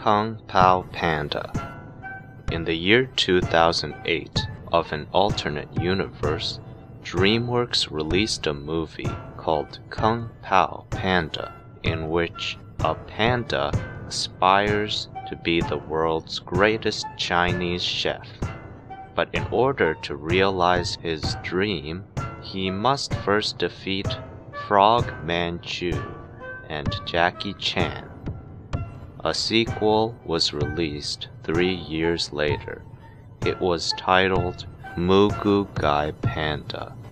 Kung Pao Panda. In the year 2008, of an alternate universe, Dreamworks released a movie called Kung Pao Panda, in which a panda aspires to be the world's greatest Chinese chef. But in order to realize his dream, he must first defeat Frog Manchu and Jackie Chan. A sequel was released 3 years later. It was titled Moo Goo Gai Panda.